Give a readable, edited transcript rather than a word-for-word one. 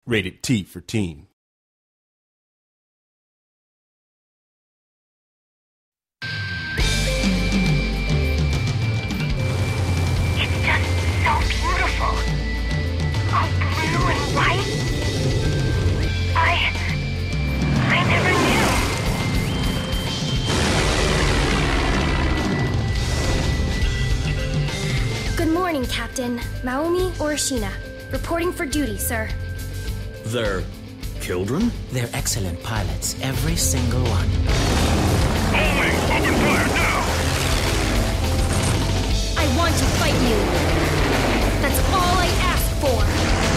Rated T for teen. It's just so beautiful. All blue and white. I never knew. Good morning, Captain. Maomi Orishina. Reporting for duty, sir. They're children? They're excellent pilots, every single one. Homing! Open fire now! I want to fight you. That's all I ask for.